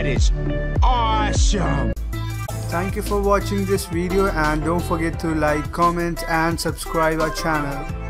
is awesome. Thank you for watching this video and don't forget to like, comment and subscribe our channel.